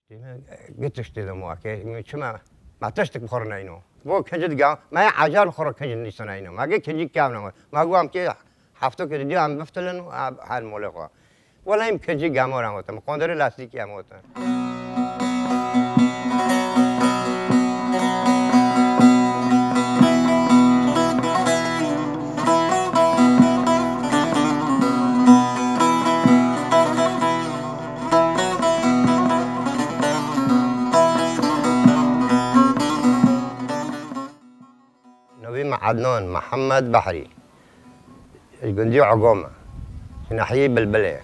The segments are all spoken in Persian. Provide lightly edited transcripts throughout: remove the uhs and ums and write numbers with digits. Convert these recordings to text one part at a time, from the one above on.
قلت دیدم واقعا چما ما تشتک بخورن اینو و کنجد گام ما عجال خورد کنجد نیستن اینو ما گه کنجی کام نمود ما گویم که هفته که دیدی هم بفتلن و حال مولقا ولی این کنجی گام رنگوتم قندر لاستیکی هم وتن عدنان محمد بحري الجندي عقومة في ناحية بلبلة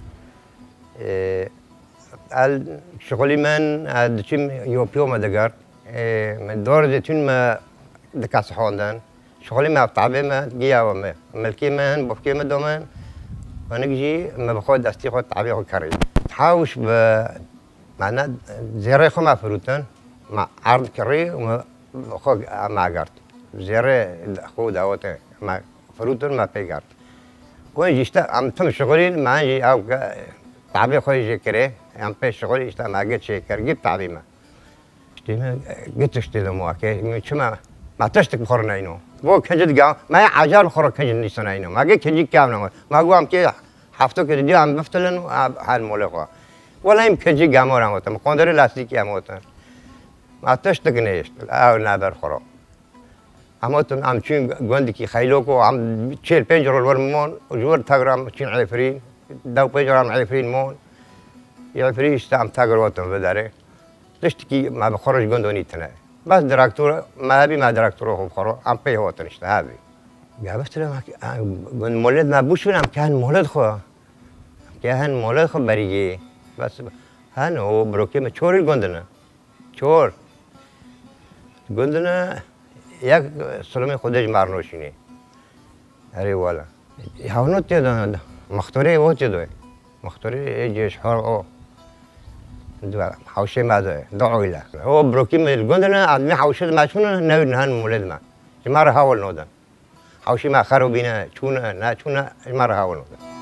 شغلي من دشيم يوبيو ما دقر من دور زيتون ما دكاس حوندان شغلي ما بطعبه ما جيا وما ملكي من بفكي ما دومان وانا جي ما باخد استيقظ طعبي وكري تحاوش معناه زيري خو ما فروتن مع عرض كري وما خو ما قرت زيري خو داوته ما فروتن ما بيقرت كون جيشتا عم تم شغلي ما جي او طعبي خو يجي كري عم بي شغلي اشتا ما قلت شي كرجيب طعبي ما قلت اشتدم واكي شما ما تشتك بخورنا اینو و کنجد گام ما عجال خور کنجد نیستن اینو ما گه کنجی کام نمود ما گویم که هفته که دیدی هم بفتلن و حال مولقا ولی این کنجی گام رنگوتم قندر لاستیکی هم وتن ما تشتک نیست او نبر خورا اما تم عم چین گندی کی خیلو کو عم 45 رول مون و جور تگرام چین عفرین دو پیجرام عفرین مون عفرین استام تگروتم بداره تشتكي ما بخرج قندوني تنا بس دراكتور ما ابي ما دراكتور هو بخرج عم بي هو تنشت هذه قابلت له مولد ما بوش ولا كان مولد خو كان مولد خو بريجي بس هن هو بروكي ما چور القندنا چور قندنا ياك سلمي خودش مارنوشيني هري ولا هاونو تيدا مختوري هو تيدا مختوري جيش حر حوشه ماذا دعوا له هو بروكي من الجندنا عندنا حوشه ما شونا نوي نهان مولد ما جمار هاول نودا حوشه ما خروا بينا شونا نا شونا جمار هاول نودا